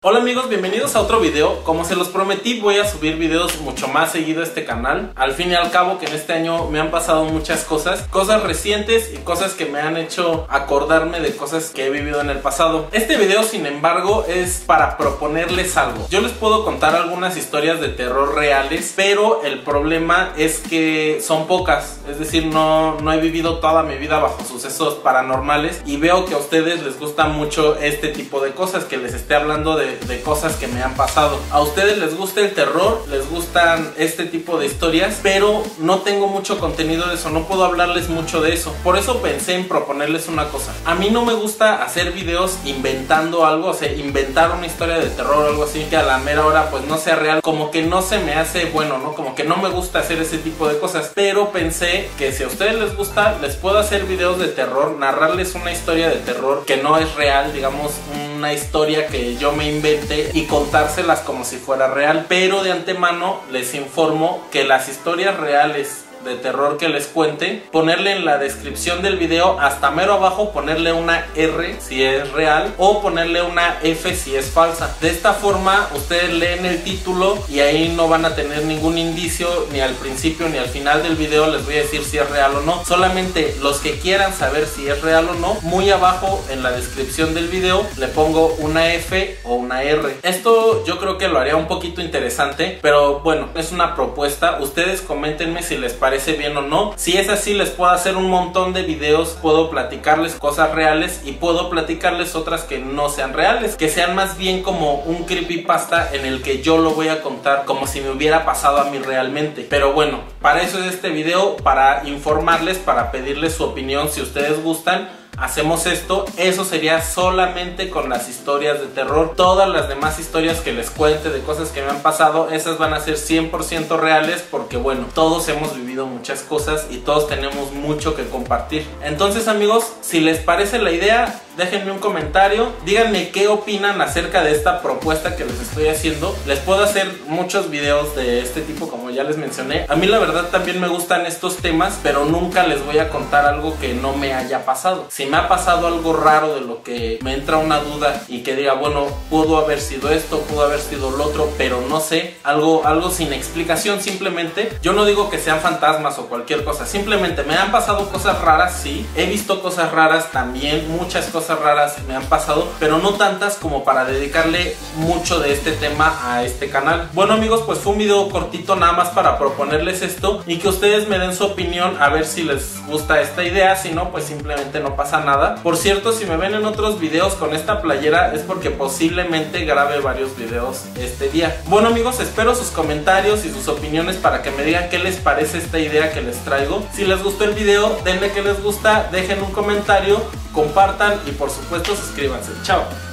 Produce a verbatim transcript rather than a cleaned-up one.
Hola amigos, bienvenidos a otro video. Como se los prometí, voy a subir videos mucho más seguido a este canal. Al fin y al cabo que en este año me han pasado muchas cosas, cosas recientes y cosas que me han hecho acordarme de cosas que he vivido en el pasado. Este video, sin embargo, es para proponerles algo. Yo les puedo contar algunas historias de terror reales, pero el problema es que son pocas. Es decir, no, no he vivido toda mi vida bajo sucesos paranormales y veo que a ustedes les gusta mucho este tipo de cosas, que les esté hablando de de cosas que me han pasado. A ustedes les gusta el terror, les gustan este tipo de historias, pero no tengo mucho contenido de eso, no puedo hablarles mucho de eso. Por eso pensé en proponerles una cosa. A mí no me gusta hacer videos inventando algo, o sea, inventar una historia de terror o algo así que a la mera hora pues no sea real, como que no se me hace bueno, ¿no? Como que no me gusta hacer ese tipo de cosas, pero pensé que si a ustedes les gusta, les puedo hacer videos de terror, narrarles una historia de terror que no es real, digamos, una historia que yo me invente y contárselas como si fuera real, pero de antemano les informo que las historias reales de terror que les cuente, ponerle en la descripción del video hasta mero abajo, ponerle una R si es real o ponerle una F si es falsa. De esta forma ustedes leen el título y ahí no van a tener ningún indicio, ni al principio ni al final del video les voy a decir si es real o no. Solamente los que quieran saber si es real o no, muy abajo en la descripción del video le pongo una F o una R. Esto yo creo que lo haría un poquito interesante, pero bueno, es una propuesta. Ustedes coméntenme si les parece parece bien o no. Si es así, les puedo hacer un montón de videos, puedo platicarles cosas reales y puedo platicarles otras que no sean reales, que sean más bien como un creepypasta en el que yo lo voy a contar como si me hubiera pasado a mí realmente. Pero bueno, para eso es este video, para informarles, para pedirles su opinión si ustedes gustan. Hacemos esto, eso sería solamente con las historias de terror. Todas las demás historias que les cuente de cosas que me han pasado, esas van a ser cien por ciento reales, porque bueno, todos hemos vivido muchas cosas y todos tenemos mucho que compartir. Entonces amigos, si les parece la idea, déjenme un comentario, díganme qué opinan acerca de esta propuesta que les estoy haciendo. Les puedo hacer muchos videos de este tipo, como ya les mencioné. A mí la verdad también me gustan estos temas, pero nunca les voy a contar algo que no me haya pasado. Si me ha pasado algo raro de lo que me entra una duda y que diga, bueno, pudo haber sido esto, pudo haber sido lo otro, pero no sé, algo, algo sin explicación simplemente. Yo no digo que sean fantasmas o cualquier cosa, simplemente me han pasado cosas raras, sí. He visto cosas raras también, muchas cosas raras me han pasado, pero no tantas como para dedicarle mucho de este tema a este canal. Bueno amigos, pues fue un video cortito nada más para proponerles esto y que ustedes me den su opinión, a ver si les gusta esta idea. Si no, pues simplemente no pasa nada. Por cierto, si me ven en otros videos con esta playera es porque posiblemente grabe varios videos este día. Bueno amigos, espero sus comentarios y sus opiniones para que me digan qué les parece esta idea que les traigo. Si les gustó el video, denle que les gusta, dejen un comentario, compartan y por supuesto suscríbanse. Chao.